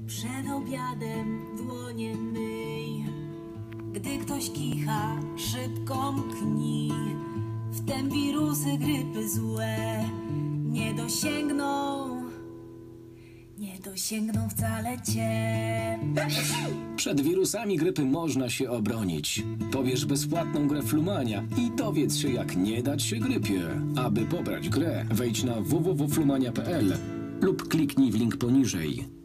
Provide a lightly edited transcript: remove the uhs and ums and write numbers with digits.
Przed obiadem dłonie myj. Gdy ktoś kicha, szybko mknij. Wtem wirusy grypy złe nie dosięgną wcale cię. Przed wirusami grypy można się obronić. Pobierz bezpłatną grę Flumania i dowiedz się, jak nie dać się grypie. Aby pobrać grę, wejdź na www.flumania.pl lub kliknij w link poniżej.